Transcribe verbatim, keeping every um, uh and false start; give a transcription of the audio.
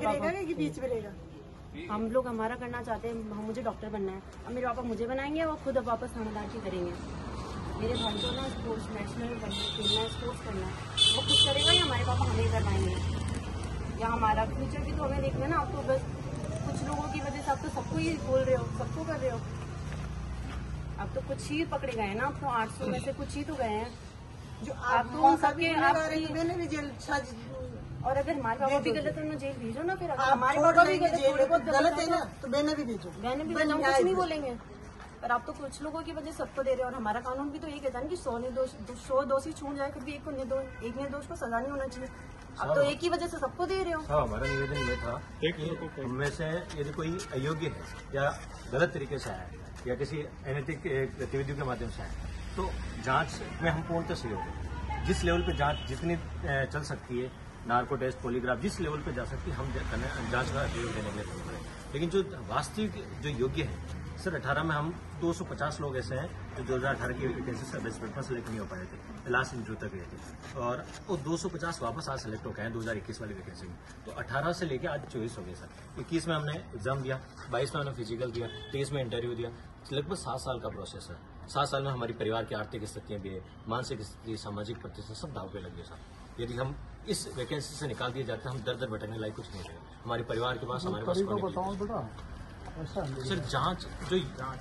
रहेगा कि बीच में रहेगा? हम लोग हमारा करना चाहते हैं, हम मुझे डॉक्टर बनना है। अब मेरे पापा मुझे बनाएंगे और खुद अब वापस थानेदार की करेंगे। मेरे भाई को ना स्पोर्ट्स नेशनल खेलना है, स्पोर्ट्स करना है, वो खुद करेगा या हमारे पापा हमें करवाएंगे? या हमारा फ्यूचर भी तो हमें देखना है ना। आप तो बस कुछ लोगों की वजह से आप तो सबको ही बोल रहे हो, सबको कर रहे हो। अब तो कुछ ही पकड़े गए ना, अब तो आठ सौ में से कुछ ही तो गए हैं जो आप तो सबके मैंने भी जेल। और अगर हमारे पापा भी गलत है, जेल भेजो ना। फिर अगर आप हमारे पापा भी गलत जेल थोड़े बहुत गलत है ना, तो बहने भी भेजो। बहने भी भेजो, हम कुछ नहीं बोलेंगे। पर आप तो कुछ लोगों की वजह सबको दे रहे हो। और हमारा कानून भी तो ये कहता है कि सौ निर्दोष सौ दोषी छूट जाए, फिर भी एक को निर्दोष एक निर्दोष को सजा नहीं होना चाहिए। अब तो एक ही वजह से सबको दे रहे हो। हाँ, हमारा निवेदन ये था कि उनमें से यदि कोई अयोग्य है या गलत तरीके से आया है या किसी अनैतिक गतिविधियों के माध्यम से आया है, तो जांच में हम पूर्णतः सहयोग दें। जिस लेवल पे जांच जितनी चल सकती है, नार्को टेस्ट, पॉलीग्राफ, जिस लेवल पे जा सकती है, हम जांच का सहयोग देने के लिए तत्पर हैं। लेकिन जो वास्तविक जो योग्य है, सर अठारह में हम दो सौ पचास लोग ऐसे हैं जो दो हजार अठारह की वैकेंसी से बेस्ट पेपर सेलेक्ट नहीं हो पाए थे, लास्ट इंटरव्यू तक गए थे, और वो दो सौ पचास वापस आज सेलेक्ट हो गए हैं दो हजार इक्कीस वाली वैकेंसी में। तो अठारह से लेकर आज चौबीस हो गए सर। इक्कीस में हमने एग्जाम दिया, बाईस में हमने फिजिकल दिया, तेईस में इंटरव्यू दिया। लगभग सात साल का प्रोसेस है। सात साल में हमारी परिवार की आर्थिक स्थितियां भी है, मानसिक स्थिति, सामाजिक प्रतिष्ठा सब दाव पे लग गए सर। यदि हम इस वैकेंसी से निकाल दिए जाते हैं, हम दर दर भटकने लायक कुछ नहीं रहेगा हमारे परिवार के पास, हमारे पास। सर जांच जो